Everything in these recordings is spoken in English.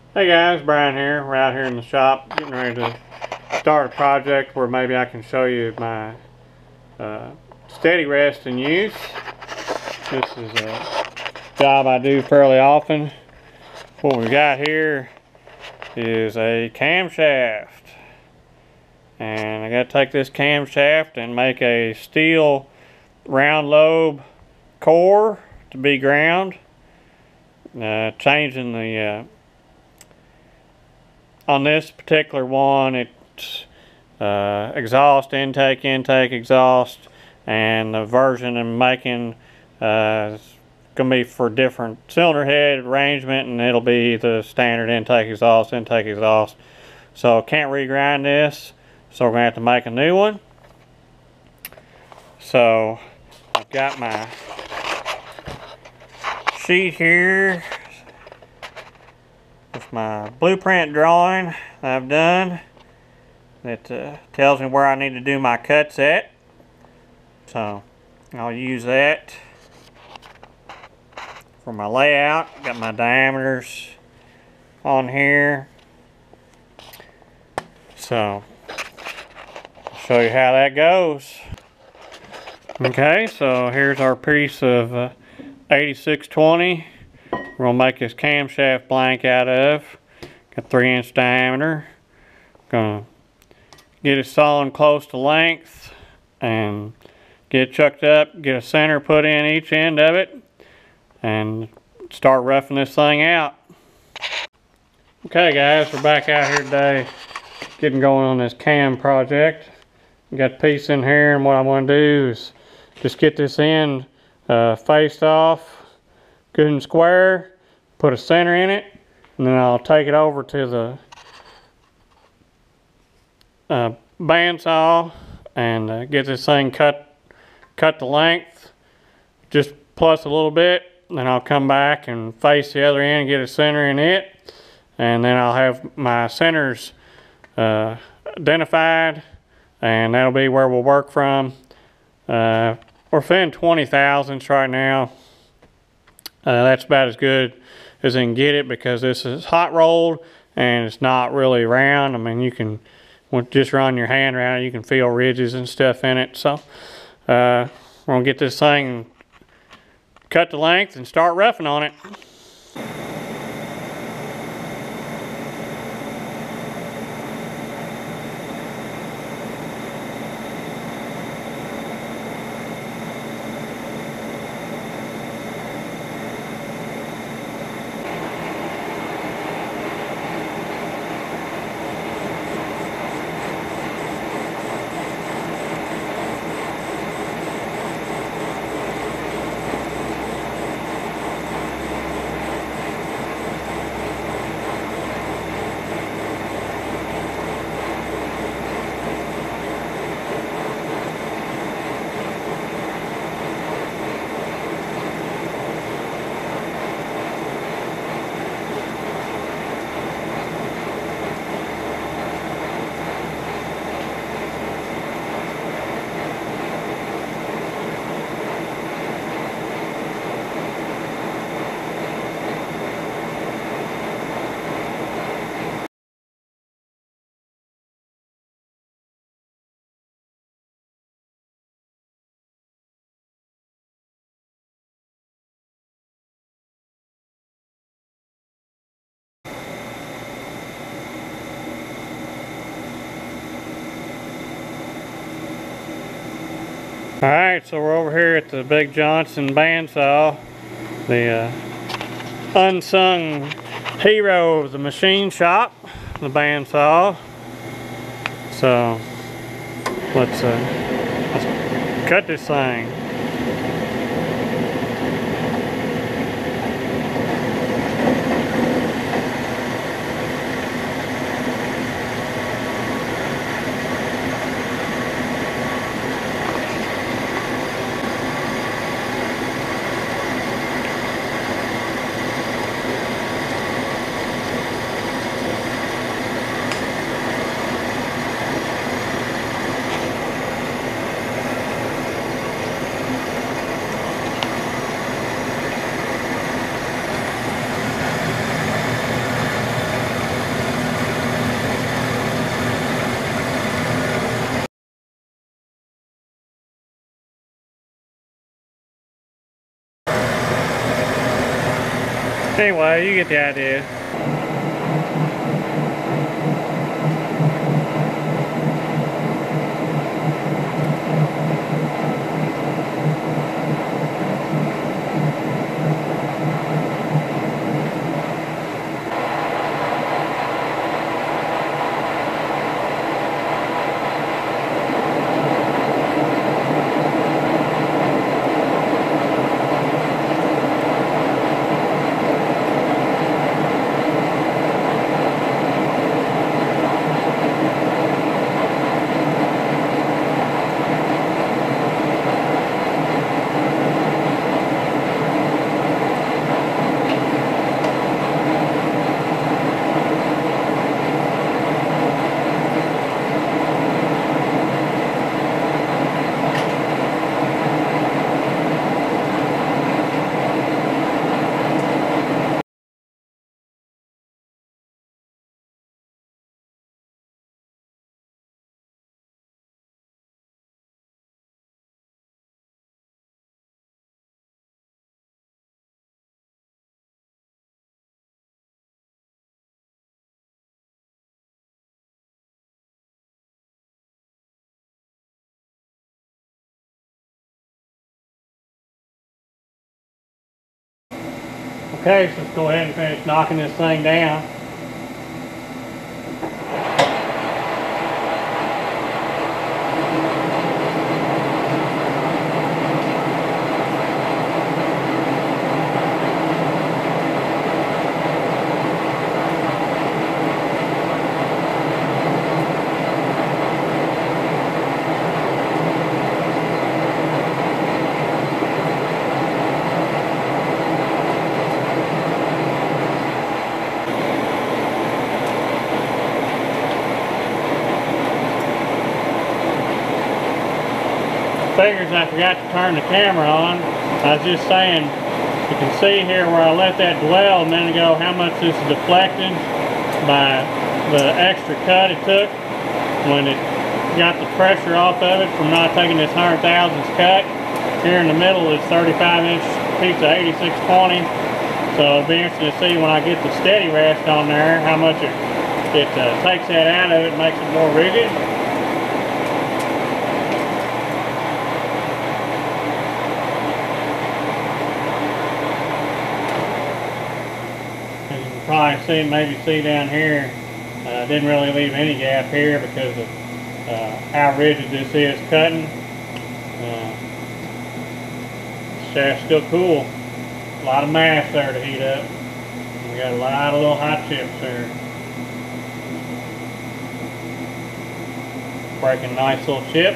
Hey guys, Brian here. We're out here in the shop getting ready to start a project where maybe I can show you my steady rest in use. This is a job I do fairly often. What we got here is a camshaft, and I got to take this camshaft and make a steel round lobe core to be ground. Changing the on this particular one, it's exhaust, intake, exhaust, and the version I'm making is going to be for different cylinder head arrangement, and it'll be the standard intake, exhaust. So can't regrind this, so we're going to have to make a new one. So I've got my sheet here with my blueprint drawing I've done that tells me where I need to do my cuts at. So I'll use that for my layout. Got my diameters on here. So I'll show you how that goes. Okay, so here's our piece of 8620. We're going to make this camshaft blank out of. Got 3-inch diameter. Going to get it sawn close to length and get it chucked up, get a center put in each end of it, and start roughing this thing out. Okay guys, we're back out here today getting going on this cam project. Got a piece in here, and what I'm going to do is just get this end faced off good and square, put a center in it, and then I'll take it over to the bandsaw and get this thing cut the length, just plus a little bit. Then I'll come back and face the other end and get a center in it, and then I'll have my centers identified, and that'll be where we'll work from. We're within 20 thousandths right now. That's about as good as I can get it because this is hot rolled and it's not really round. I mean, you can just run your hand around it, you can feel ridges and stuff in it. So we're gonna get this thing cut to length and start roughing on it. Alright, so we're over here at the Big Johnson bandsaw, the unsung hero of the machine shop, the bandsaw. So let's cut this thing. Anyway, you get the idea. Okay, so let's go ahead and finish knocking this thing down. Figures I forgot to turn the camera on. I was just saying, you can see here where I let that dwell a minute ago how much this is deflected by the extra cut it took when it got the pressure off of it from not taking this 100 thousandths cut. Here in the middle is 35-inch piece of 8620. So it'll be interesting to see when I get the steady rest on there how much it takes that out of it and makes it more rigid. Probably maybe see down here, didn't really leave any gap here because of how rigid this is cutting. The shaft's still cool. A lot of mass there to heat up. We got a lot of little hot chips there. Breaking a nice little chip.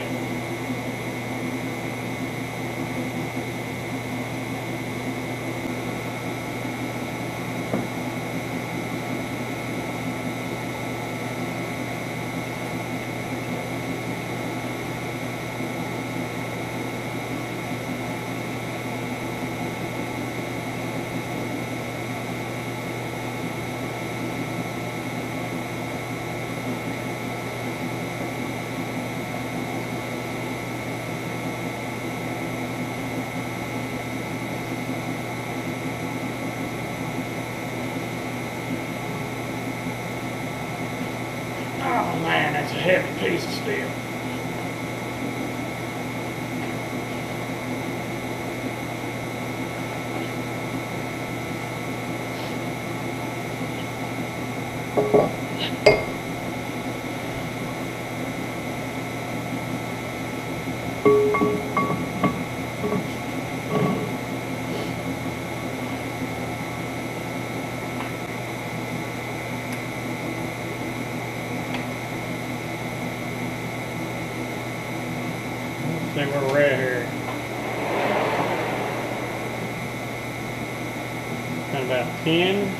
Oh man, that's a heavy piece of steel. See where we're at here. Got about 10.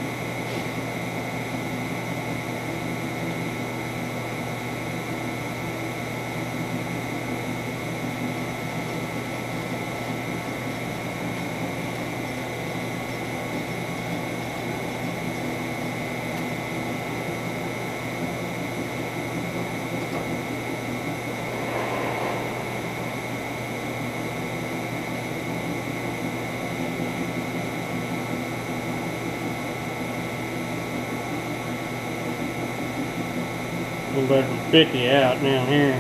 A little better than 50 out down here.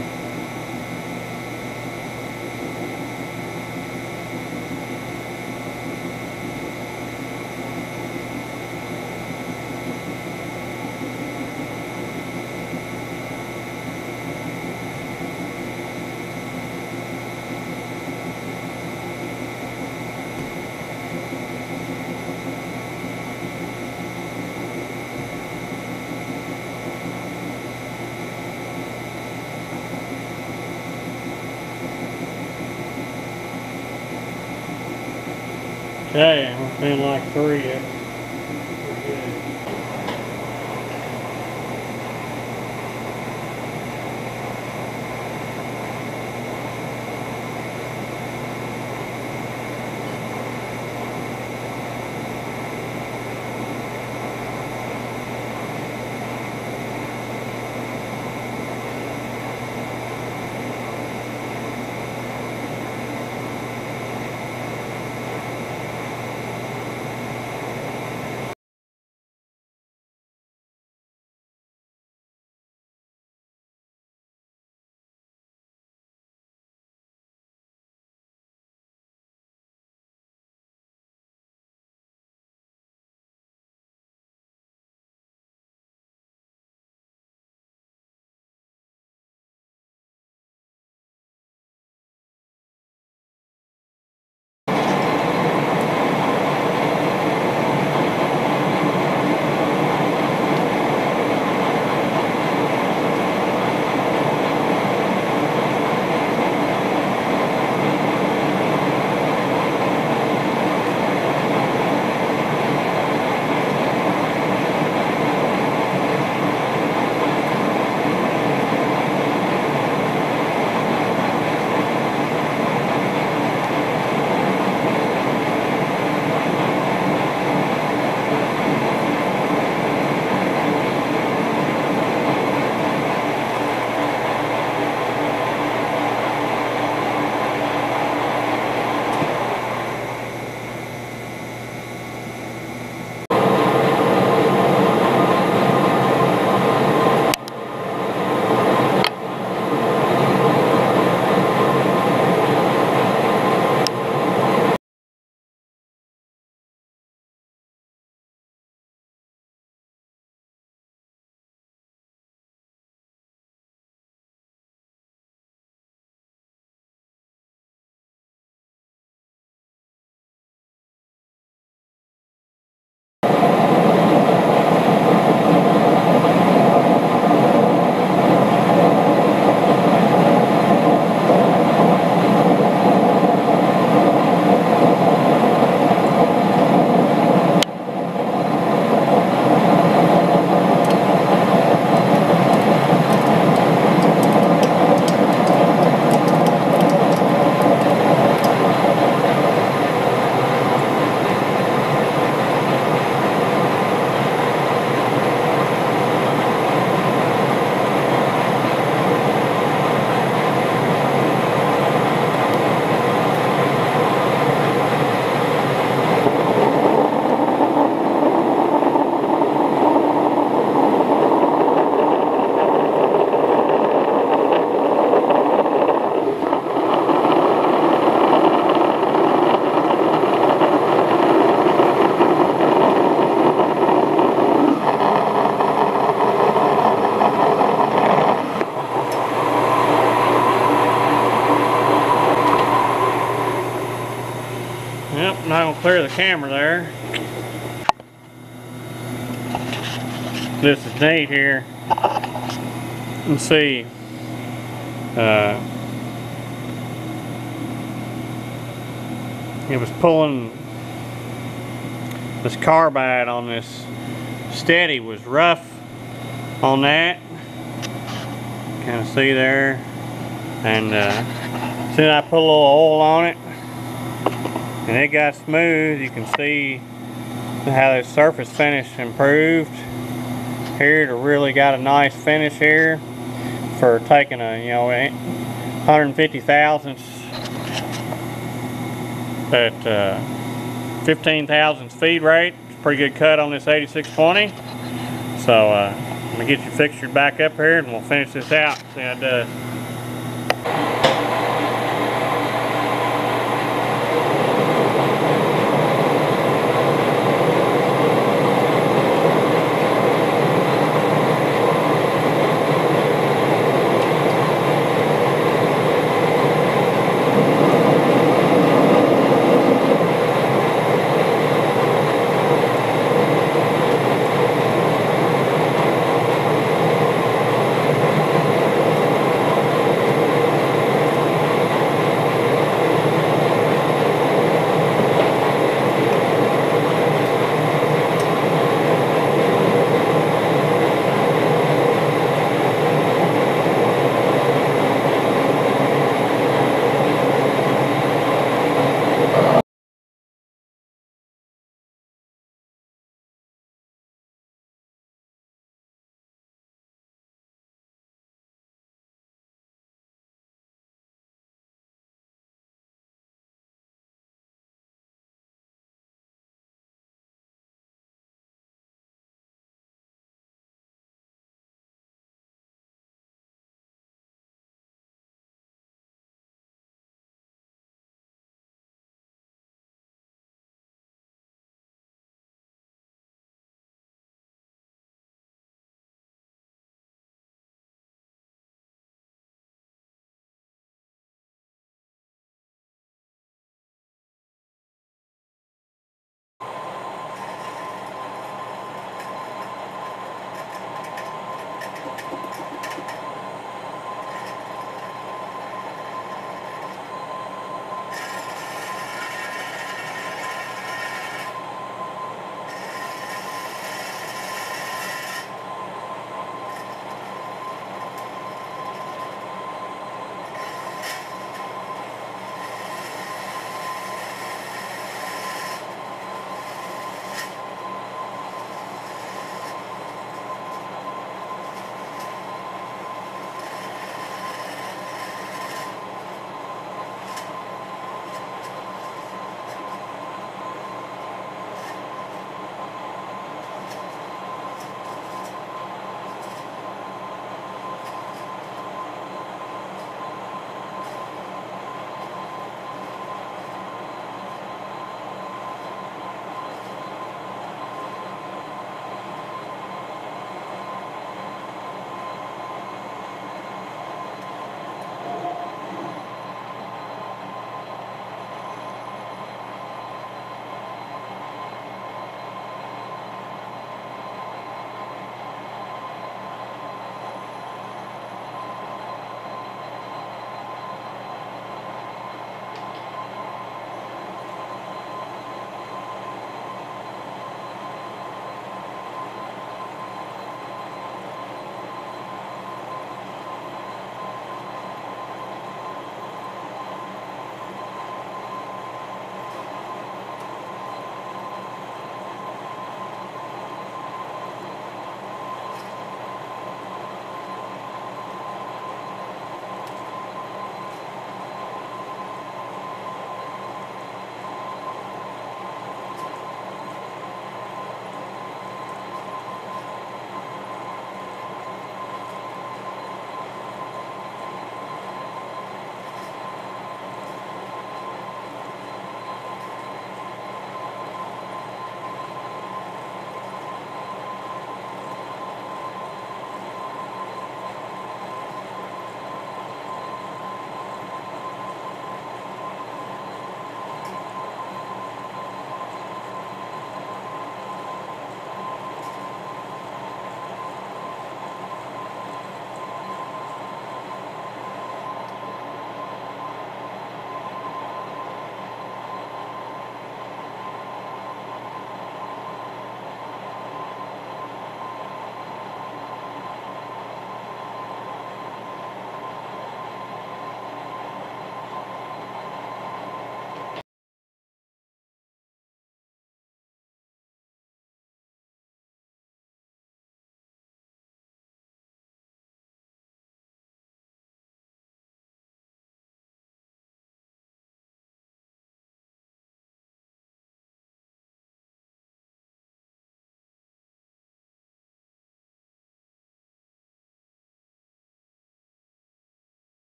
Okay, we're feeling like 3. Pretty good. Yep, now we'll clear the camera there. This is neat here. You can see it was pulling this carbide on this steady was rough on that. Kind of see there. And then I put a little oil on it and it got smooth. You can see how the surface finish improved. Here it really got a nice finish here for taking a 150 thousandths at 15 thousandths feed rate. It's a pretty good cut on this 8620. So I'm gonna get you fixtured back up here and we'll finish this out. See how it does.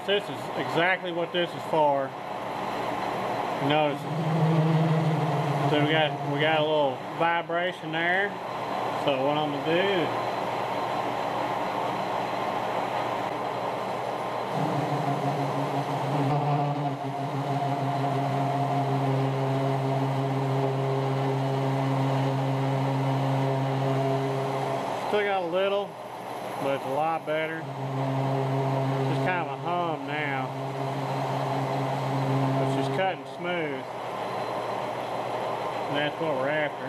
this is exactly what this is for. Notice. So we got a little vibration there. So what I'm gonna do is still got a little, but it's a lot better. Just kind of a hum now. It's just cutting smooth. And that's what we're after.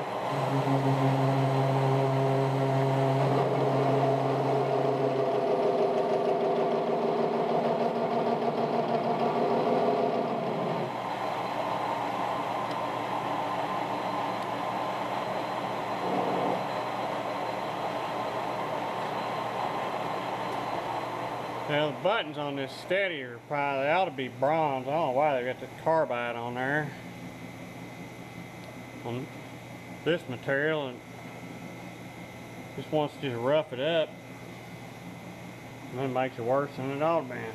Now the buttons on this steadier probably they ought to be bronze. I don't know why they got the carbide on there. On this material, and just wants to just rough it up, and then makes it worse than it ought to be.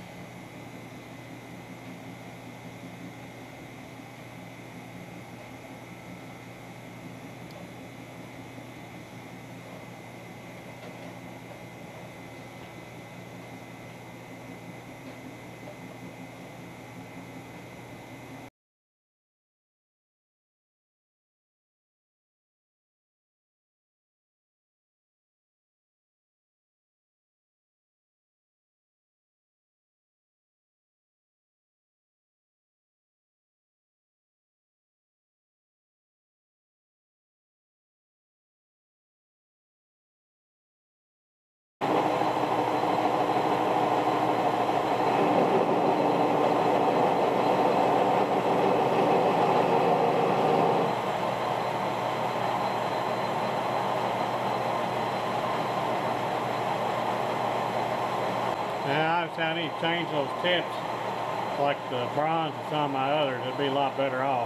Now obviously I need to change those tips like the bronze and some of my others. It'd be a lot better off.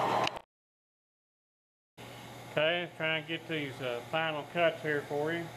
Okay, let's try and get these final cuts here for you.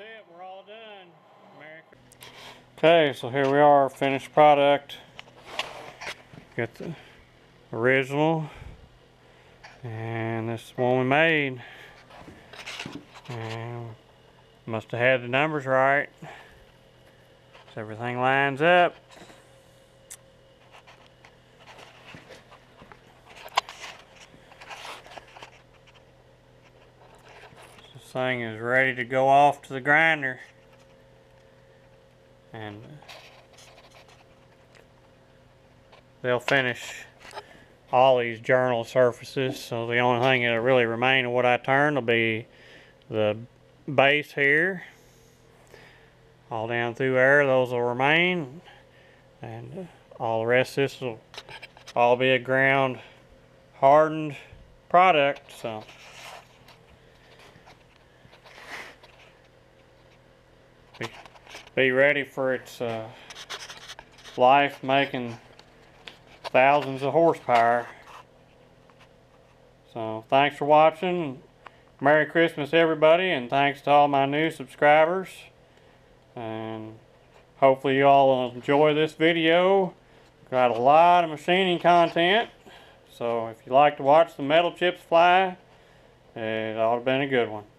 it. We're all done. Okay, so here we are, finished product. Got the original, and this is one we made. And must have had the numbers right, so everything lines up. This thing is ready to go off to the grinder, and they'll finish all these journal surfaces. So the only thing that'll really remain of what I turn will be the base here. All down through there, those will remain, and all the rest of this will all be a ground hardened product. So be ready for its life, making thousands of horsepower. So thanks for watching. Merry Christmas everybody, and thanks to all my new subscribers, and hopefully you all will enjoy this video. Got a lot of machining content, so if you like to watch the metal chips fly, it ought to have been a good one.